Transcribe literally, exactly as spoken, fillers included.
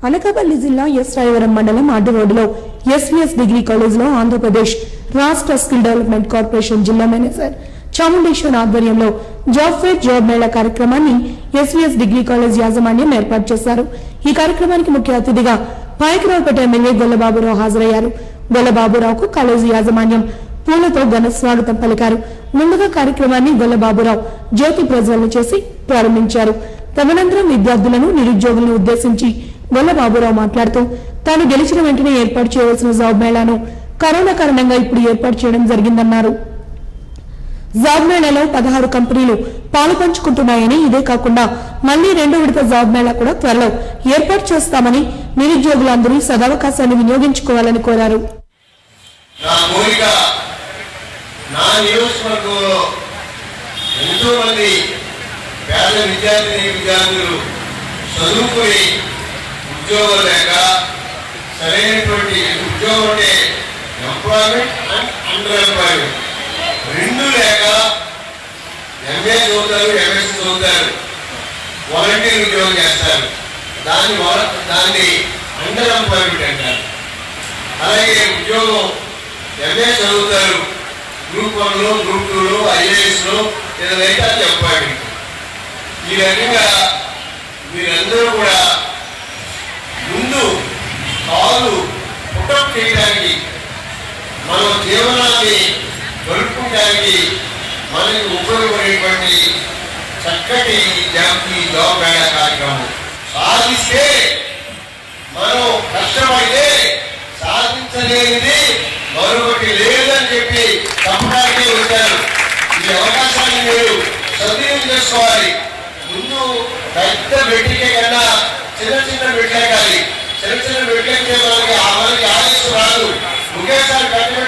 అనకాపల్లి జిల్లా ఎస్ రాయవరం మండలం అడ్డు రోడ్డులో ఎస్వీఎస్ డిగ్రీ కాలేజీలో ఆంధ్రప్రదేశ్ రాష్ట్ర స్కిల్ డెవలప్మెంట్ కార్పొరేషన్ జిల్లా మేనేజర్ చాముండేశ్వర్ ఆధ్వర్యంలో జాబ్ ఫేర్ జాబ్ మేళా కార్యక్రమాన్ని ఎస్వీఎస్ డిగ్రీ కాలేజ్ యాజమాన్యం ఏర్పాటు చేశారు। ఈ కార్యక్రమానికి ముఖ్య అతిథిగా పాయకరావుపేట ఎమ్మెల్యే గొల్లబాబురావు హాజరయ్యారు। గొల్లబాబురావుకు కాలేజీ యాజమాన్యం పూలతో ఘన స్వాగతం పలికారు। ముందుగా కార్యక్రమాన్ని గొల్లబాబురావు జ్యోతి ప్రజ్వలన చేసి ప్రారంభించారు। తదనంతరం విద్యార్థులను నిరుద్యోగులను ఉద్దేశించి గొల్లబాబురావు మాట్లాడుతూ తాను గెలిచిన వెంటనే ఏర్పాటు చేయవలసిన జాబ్ మేళాను కరోనా కారణంగా ఇప్పుడు ఏర్పాటు చేయడం జరిగిందన్నారు। జాబ్ మేళాలో పదహారు కంపెనీలు పాలు పంచుకుంటున్నాయని, ఇదే కాకుండా మళ్లీ రెండో విడత జాబ్ మేళా కూడా త్వరలో ఏర్పాటు చేస్తామని నిరుద్యోగులందరూ సదవకాశాన్ని వినియోగించుకోవాలని కోరారు। ఉద్యోగం లేక సరైనటువంటి ఉద్యోగం అంటే ఎంప్లాయ్మెంట్ అండ్ అండర్ ఎంప్లాయ్మెంట్ రెండు లేక ఎంఏ చదువుతారు, ఎంఎస్ చదువుతారు, వాలంటీర్ ఉద్యోగం చేస్తారు, దాన్ని దాన్ని అండర్ ఎంప్లాయ్మెంట్ అంటారు। అలాగే ఉద్యోగం ఎంఏ చదువుతారు, గ్రూప్ వన్లో గ్రూప్ టూలో ఐఏఎస్లో ఏదైతే అది ఎంప్లాయ్మెంట్। ఈ రకంగా మీరందరూ కూడా ముందు కాలు పుట్టప్ చేయడానికి, మన జీవనాన్ని గడుపుకోవడానికి మనకు ఉపయోగపడేటువంటి చక్కటి జాతి జాబ్ మేళా కార్యక్రమం సాధిస్తే మనం కష్టపడితే సాధించలేనిది మరొకటి లేదని చెప్పి చెప్పడానికి వచ్చారు। ఈ అవకాశాన్ని మీరు సద్వినియోగం చేసుకోవాలి। ముందు పెద్ద మెట్రికే కన్నా చిన్న చిన్న మెట్లే కానీ చిన్న చిన్న మెట్లెక్కితే మనకి మనకి ఆయుష్ రాదు। ఒకేసారి